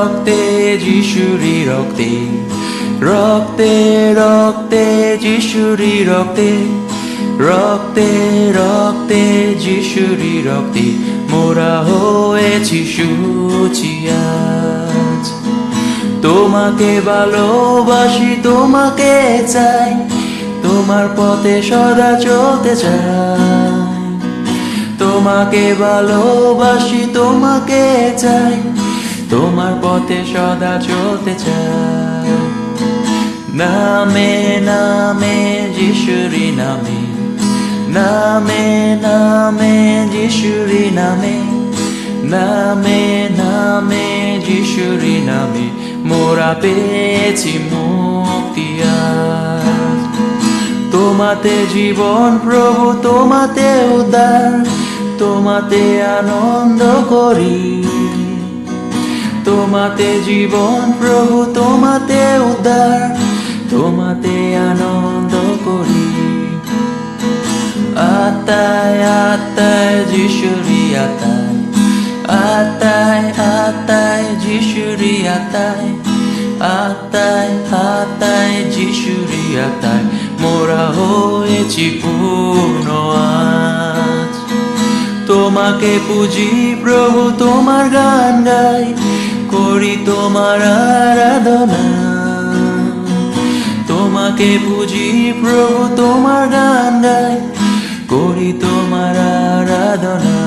রক্তে যিশুরি রক্তে রক্তে রক্তে যিশুরি রক্তে রক্তে রক্তে যিশুরি রক্তে মোরা হয়েছি শুচি আজ। তোমাকে ভালোবাসি, তোমাকে চাই, তোমার পথে সদা চলতে চাই। তোমাকে ভালোবাসি, তোমাকে চাই, তোমার পথে সদা চলতে চাই। নামে নামে যিশুরি নামে, নামে নামে যিশুরি নামে, নামে নামে যিশুরি নামে মোরা পেয়েছি মুক্তি আজ। তোমাতে জীবন প্রভু, তোমাতে উদ্ধার, তোমাতে আনন্দ করি। তোমাতে জীবন প্রভু, তোমাতে উদ্ধার, তোমাতে আনন্দ করি। আত্মায় আত্মায় যিশুরি আত্মায়, আত্মায় আত্মায় যিশুরি আত্মায়, আত্মায় আত্মায় যিশুরি আত্মায় মোরা হয়েছি পূর্ণ আজ। তোমাকে পুজি প্রভু, তোমার গান গাই, করি তোমার আরাধনা। তোমাকে পুজি প্রভু, তোমার গান গাই, করি তোমার আরাধনা।